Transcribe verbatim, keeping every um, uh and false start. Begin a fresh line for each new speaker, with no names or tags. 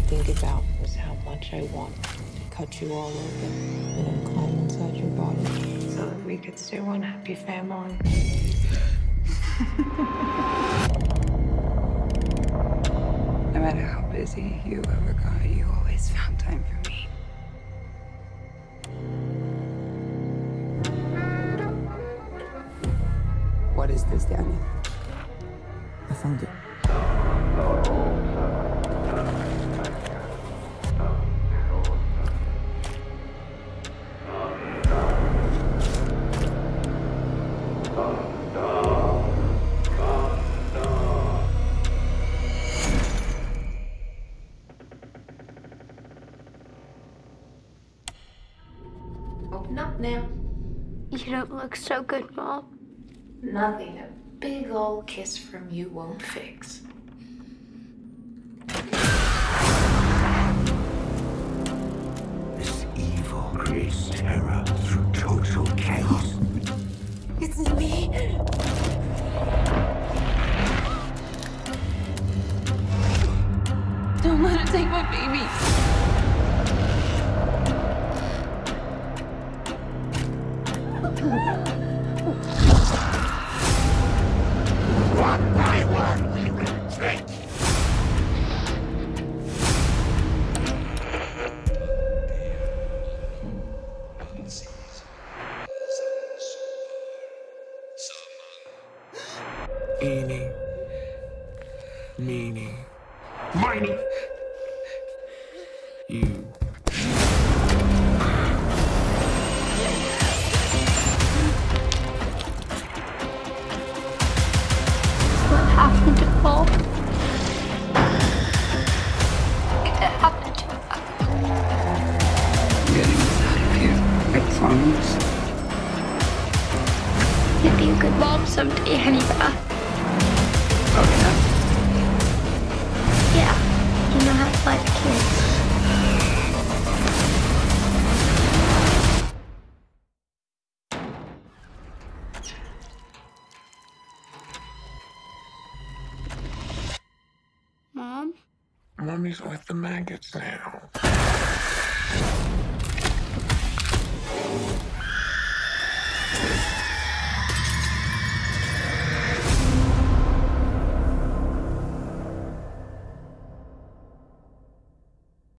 think about is how much I want to cut you all open and then climb inside your body so that we could stay one happy family.
No matter how busy you ever got, you always found time for me. What is this, Danny?
I found it.
Open up now.
You don't look so good, Mom.
Nothing a big old kiss from you won't fix.
This evil creates terror through total chaos.
It's me.
Don't let it take my baby.
One by one, we will take. Eeny, meeny, miny. You.
What happened to Paul? It happened to us.
Getting us out of here, I promise.
You'd be a good mom someday, Hannibal.
Oh, yeah?
Yeah, you know how to like kids. Mom?
Mommy's with the maggots now.